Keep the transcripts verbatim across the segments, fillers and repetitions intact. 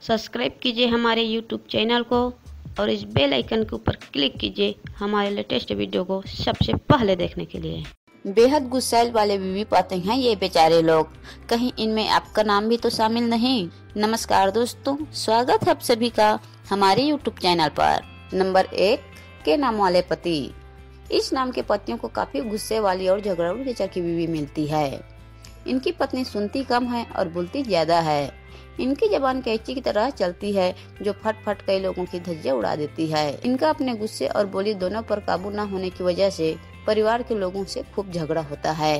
Subscribe कीजिए हमारे YouTube channel को और इस बेल आइकन के ऊपर क्लिक कीजिए हमारे लेटेस्ट वीडियो को सबसे पहले देखने के लिए। बेहद गुस्सैल वाले बीवी पाते हैं ये बेचारे लोग, कहीं इनमें आपका नाम भी तो शामिल नहीं। नमस्कार दोस्तों, स्वागत है आप सभी का हमारे यूट्यूब चैनल पर। नंबर एक के नाम वाले पति। इस नाम के पतियों को काफी गुस्से वाली और झगड़ालू नेचर की बीवी मिलती है। इनकी पत्नी सुनती कम है और बोलती ज्यादा है। इनकी जबान कैंची की तरह चलती है जो फट फट कई लोगों की धज्जियां उड़ा देती है। इनका अपने गुस्से और बोली दोनों पर काबू न होने की वजह से परिवार के लोगों से खूब झगड़ा होता है।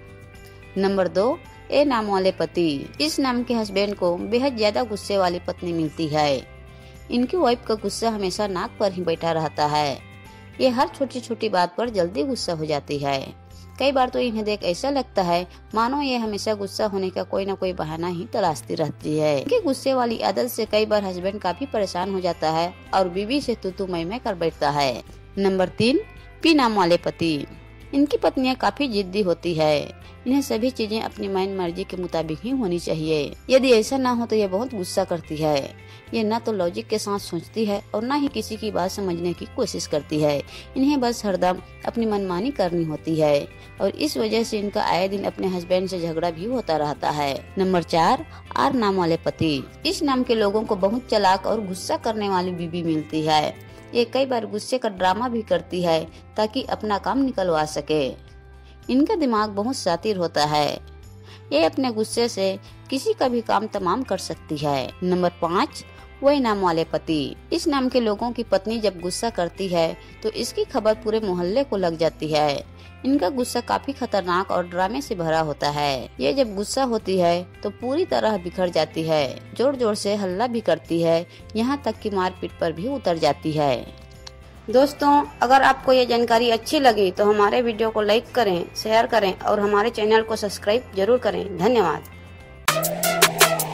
नंबर दो ए नाम वाले पति। इस नाम के हस्बैंड को बेहद ज्यादा गुस्से वाली पत्नी मिलती है। इनकी वाइफ का गुस्सा हमेशा नाक पर ही बैठा रहता है। ये हर छोटी छोटी बात पर जल्दी गुस्सा हो जाती है। कई बार तो इन्हें देख ऐसा लगता है मानो ये हमेशा गुस्सा होने का कोई न कोई बहाना ही तलाशती रहती है। इनकी गुस्से वाली आदत से कई बार हस्बैंड काफी परेशान हो जाता है और बीवी से तू तू मैं मैं कर बैठता है। नंबर तीन पी नाम वाले पति। इनकी पत्नियां काफी जिद्दी होती है। इन्हें सभी चीजें अपनी मन मर्जी के मुताबिक ही होनी चाहिए। यदि ऐसा ना हो तो ये बहुत गुस्सा करती है। ये न तो लॉजिक के साथ सोचती है और न ही किसी की बात समझने की कोशिश करती है। इन्हें बस हरदम अपनी मनमानी करनी होती है और इस वजह से इनका आए दिन अपने हस्बैंड से झगड़ा भी होता रहता है। नंबर चार आर नाम वाले पति। इस नाम के लोगों को बहुत चालाक और गुस्सा करने वाली बीवी मिलती है। ये कई बार गुस्से का ड्रामा भी करती है ताकि अपना काम निकलवा सके। इनका दिमाग बहुत शातिर होता है। ये अपने गुस्से से किसी का भी काम तमाम कर सकती है। नंबर पाँच वही नाम वाले पति। इस नाम के लोगों की पत्नी जब गुस्सा करती है तो इसकी खबर पूरे मोहल्ले को लग जाती है। इनका गुस्सा काफी खतरनाक और ड्रामे से भरा होता है। ये जब गुस्सा होती है तो पूरी तरह बिखर जाती है, जोर जोर से हल्ला भी करती है, यहाँ तक कि मारपीट पर भी उतर जाती है। दोस्तों, अगर आपको ये जानकारी अच्छी लगी तो हमारे वीडियो को लाइक करें, शेयर करें और हमारे चैनल को सब्सक्राइब जरूर करें। धन्यवाद।